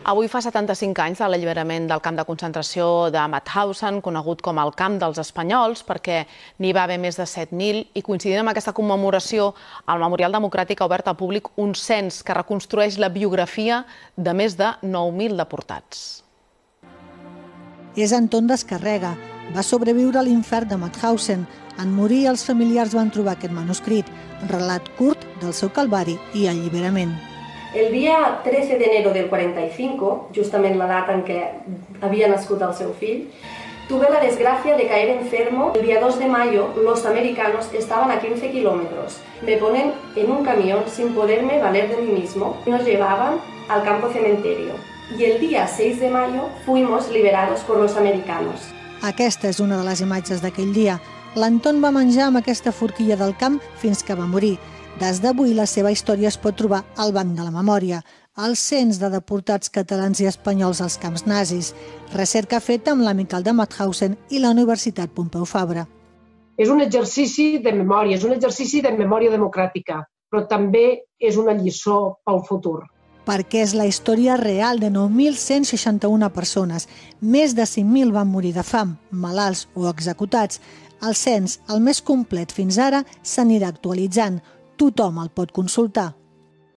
Avui fa 75 anys de l'alliberament del camp de concentració de Mauthausen, conegut com el camp dels espanyols, perquè n'hi va haver més de 7.000, i coincidint amb aquesta commemoració, el Memorial Democràtic ha obert al públic un cens que reconstrueix la biografia de més de 9.000 deportats. És Anton Descarrega. Va sobreviure a l'infern de Mauthausen. En morir, els familiars van trobar aquest manuscrit, un relat curt del seu calvari i alliberament. El día 13 de enero del 45, justament la data en què havia nascut el seu fill, tuve la desgracia de caer enfermo. El día 2 de mayo, los americanos estaban a 15 kilómetros. Me ponen en un camión sin poderme valer de mí mismo y nos llevaban al campo cementerio. Y el día 6 de mayo fuimos liberados por los americanos. Aquesta és una de les imatges d'aquell dia. L'Anton va menjar amb aquesta forquilla del camp fins que va morir. Des d'avui, la seva història es pot trobar al Banc de la Memòria, el cens de deportats catalans i espanyols als camps nazis, recerca feta amb l'Amical de Mauthausen i la Universitat Pompeu Fabra. És un exercici de memòria, és un exercici de memòria democràtica, però també és una lliçó pel futur. Perquè és la història real de 9.161 persones. Més de 5.000 van morir de fam, malalts o executats. El cens, el més complet fins ara, s'anirà actualitzant. Tothom el pot consultar.